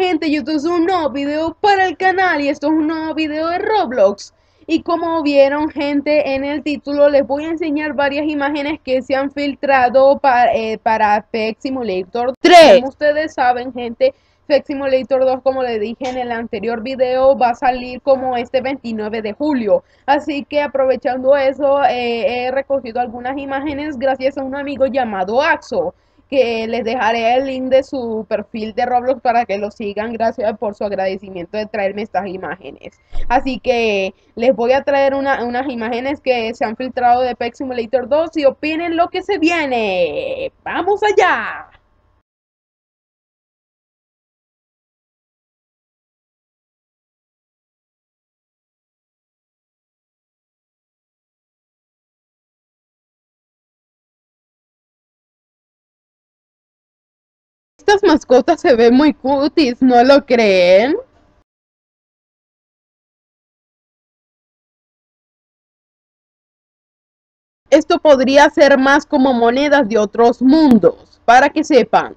gente, yo esto es un nuevo video para el canal y esto es un nuevo video de Roblox. Y como vieron gente en el título, les voy a enseñar varias imágenes que se han filtrado para Pet Simulator 3. Como ustedes saben gente, Pet Simulator 2, como les dije en el anterior video, va a salir como este 29 de julio. Así que aprovechando eso, he recogido algunas imágenes gracias a un amigo llamado Axo, que les dejaré el link de su perfil de Roblox para que lo sigan. Gracias por su agradecimiento de traerme estas imágenes. Así que les voy a traer unas imágenes que se han filtrado de Pet Simulator 2 y opinen lo que se viene. ¡Vamos allá! Estas mascotas se ven muy cuties, ¿no lo creen? Esto podría ser más como monedas de otros mundos, para que sepan.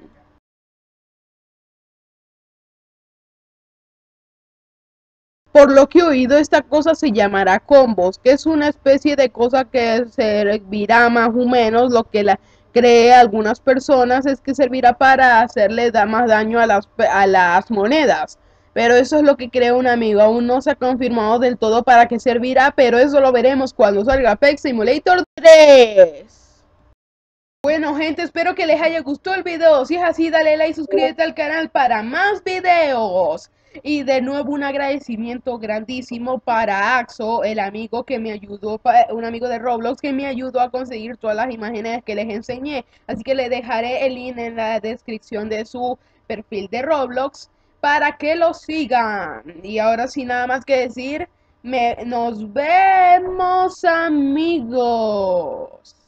Por lo que he oído, esta cosa se llamará combos, que es una especie de cosa que servirá más o menos, lo que la cree algunas personas es que servirá para hacerle más daño a las monedas. Pero eso es lo que cree un amigo, aún no se ha confirmado del todo para qué servirá, pero eso lo veremos cuando salga Pet Simulator 3. Bueno gente, espero que les haya gustado el video. Si es así, dale like y suscríbete al canal para más videos. Y de nuevo un agradecimiento grandísimo para Axo, el amigo que me ayudó, un amigo de Roblox que me ayudó a conseguir todas las imágenes que les enseñé. Así que le dejaré el link en la descripción de su perfil de Roblox para que lo sigan. Y ahora sin nada más que decir, nos vemos amigos.